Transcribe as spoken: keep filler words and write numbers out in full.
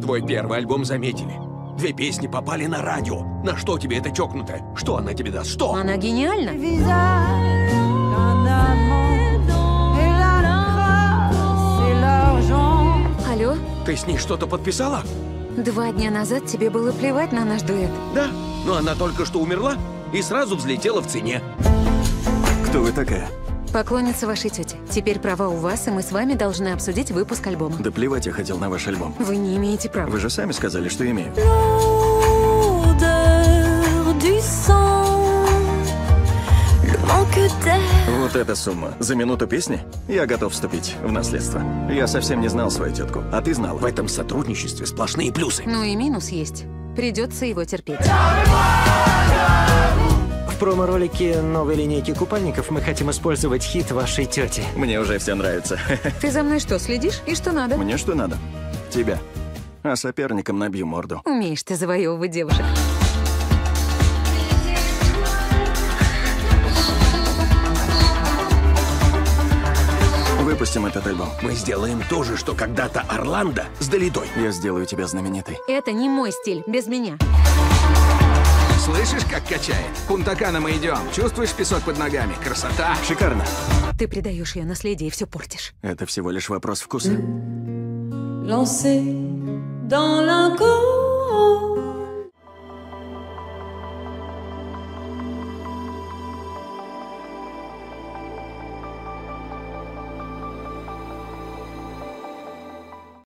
Твой первый альбом заметили. Две песни попали на радио. На что тебе это чокнутое? Что она тебе даст? Что? Она гениальна. Алло? Ты с ней что-то подписала? Два дня назад тебе было плевать на наш дуэт. Да, но она только что умерла и сразу взлетела в цене. Кто вы такая? Поклонница вашей тети. Теперь права у вас, и мы с вами должны обсудить выпуск альбома. Да плевать я хотел на ваш альбом. Вы не имеете права. Вы же сами сказали, что имею. Вот эта сумма. За минуту песни? Я готов вступить в наследство. Я совсем не знал свою тетку, а ты знал. В этом сотрудничестве сплошные плюсы. Ну и минус есть. Придется его терпеть. В промо-ролике новой линейки купальников мы хотим использовать хит вашей тети. Мне уже все нравится. Ты за мной что, следишь? И что надо? Мне что надо? Тебя. А соперникам набью морду. Умеешь ты завоевывать девушек. Выпустим этот альбом. Мы сделаем то же, что когда-то Орландо с Далидой. Я сделаю тебя знаменитой. Это не мой стиль, без меня. Слышишь, как качает? Пунта-Кана мы идем. Чувствуешь песок под ногами? Красота. Шикарно. Ты предаешь ее наследие и все портишь. Это всего лишь вопрос вкуса. Lancé dans l'inconnu.